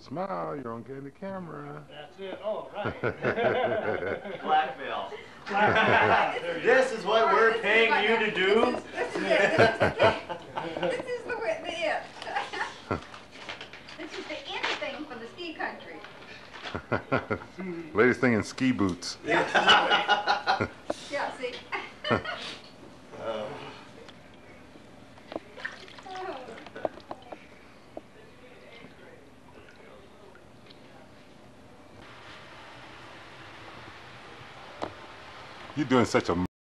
Smile, you're on the camera. That's it. Oh, right. Blackmail. Blackmail. This is what we're paying you to do? This is the it. This is the anything for the ski country. Ladies thing in ski boots. Yeah, see? You're doing such a